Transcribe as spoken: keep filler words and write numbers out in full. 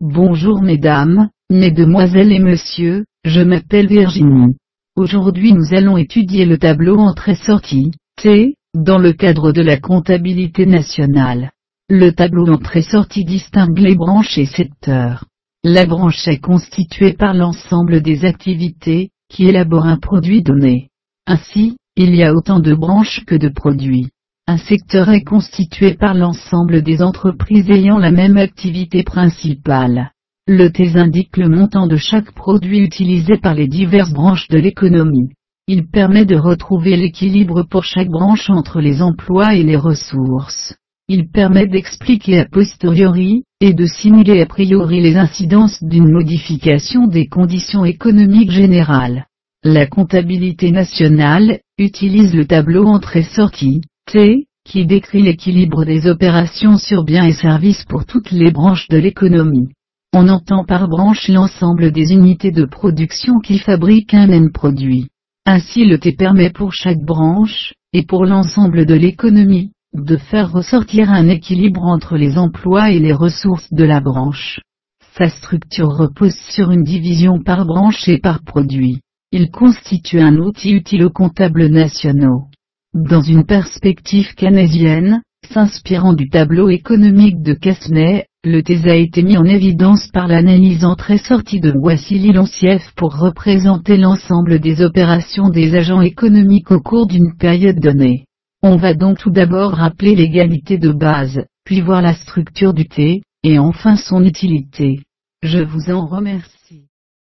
Bonjour mesdames, mesdemoiselles et messieurs, je m'appelle Virginie. Aujourd'hui nous allons étudier le tableau entrée-sortie, T, dans le cadre de la comptabilité nationale. Le tableau entrée-sortie distingue les branches et secteurs. La branche est constituée par l'ensemble des activités, qui élaborent un produit donné. Ainsi, il y a autant de branches que de produits. Un secteur est constitué par l'ensemble des entreprises ayant la même activité principale. Le T indique le montant de chaque produit utilisé par les diverses branches de l'économie. Il permet de retrouver l'équilibre pour chaque branche entre les emplois et les ressources. Il permet d'expliquer a posteriori, et de simuler a priori les incidences d'une modification des conditions économiques générales. La comptabilité nationale utilise le tableau entrée-sortie, T, qui décrit l'équilibre des opérations sur biens et services pour toutes les branches de l'économie. On entend par branche l'ensemble des unités de production qui fabriquent un même produit. Ainsi le T permet pour chaque branche, et pour l'ensemble de l'économie, de faire ressortir un équilibre entre les emplois et les ressources de la branche. Sa structure repose sur une division par branche et par produit. Il constitue un outil utile aux comptables nationaux. Dans une perspective keynésienne, s'inspirant du tableau économique de Kastner, le T a été mis en évidence par l'analyse entrée-sortie de Wassily-Lonciev pour représenter l'ensemble des opérations des agents économiques au cours d'une période donnée. On va donc tout d'abord rappeler l'égalité de base, puis voir la structure du T, et enfin son utilité. Je vous en remercie.